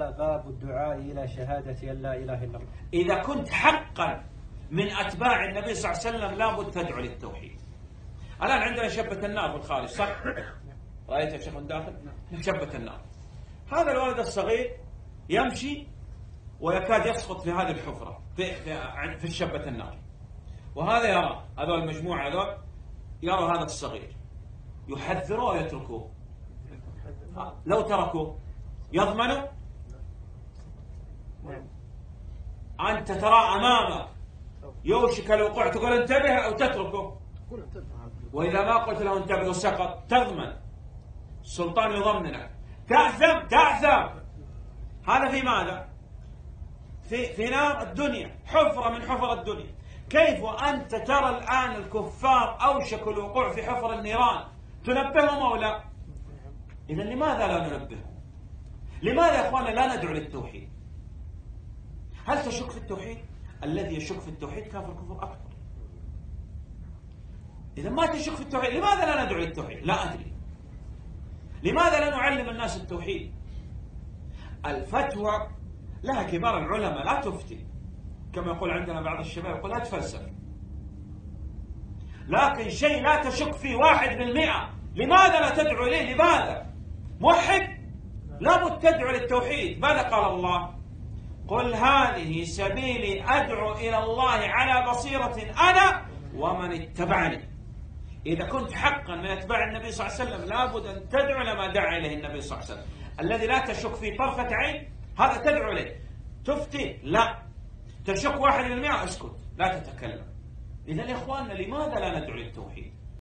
قال باب الدعاء إلى شهادة أن لا إله إلا الله. إذا كنت حقا من أتباع النبي صلى الله عليه وسلم لابد تدعو للتوحيد. الآن عندنا شبة النار بالخارج، صح؟ رأيت يا شيخ من داخل؟ شبة النار. هذا الولد الصغير يمشي ويكاد يسقط في هذه الحفرة في شبة النار، وهذا يرى، هذول المجموعة هذول يروا هذا الصغير، يحذروه ويتركوه. لو تركوه يضمنوا؟ أنت ترى أمامك يوشك الوقوع، تقول انتبه أو تتركه؟ وإذا ما قلت له انتبه وسقط تضمن، السلطان يضمنك، تعثم. هذا في ماذا؟ في نار الدنيا، حفرة من حفر الدنيا. كيف وأنت ترى الآن الكفار أوشكوا الوقوع في حفر النيران تنبههم أو لا؟ إذن لماذا لا ننبههم؟ لماذا يا أخوانا لا ندعو للتوحيد؟ هل تشك في التوحيد؟ الذي يشك في التوحيد كافر كفر أكبر. إذا ما تشك في التوحيد لماذا لا ندعو للتوحيد؟ لا أدري. لماذا لا نعلم الناس التوحيد؟ الفتوى لها كبار العلماء، لا تفتي كما يقول عندنا بعض الشباب، يقول لا تفلسف. لكن شيء لا تشك فيه 1%، لماذا لا تدعو إليه؟ لماذا؟ موحد لابد تدعو للتوحيد. ماذا قال الله؟ قل هذه سبيلي أدعو إلى الله على بصيرة أنا ومن اتبعني. إذا كنت حقا من أتباع النبي صلى الله عليه وسلم لابد أن تدعو لما دعا إليه النبي صلى الله عليه وسلم، الذي لا تشك فيه طرفة عين، هذا تدعو إليه. تفتي؟ لا. تشك 1%، اسكت لا تتكلم. إذن يا إخواننا لماذا لا ندعو للتوحيد؟